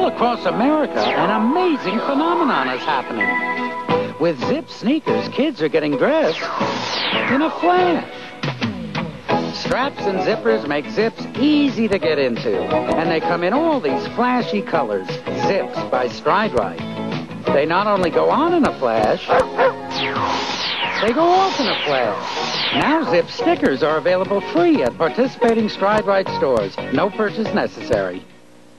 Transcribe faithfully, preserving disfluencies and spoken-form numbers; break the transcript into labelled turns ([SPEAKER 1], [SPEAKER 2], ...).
[SPEAKER 1] All across America, an amazing phenomenon is happening. With Zip sneakers, kids are getting dressed in a flash. Straps and zippers make Zips easy to get into, and they come in all these flashy colors. Zips by Stride Rite. They not only go on in a flash, they go off in a flash. Now Zip stickers are available free at participating Stride Rite stores. No purchase necessary.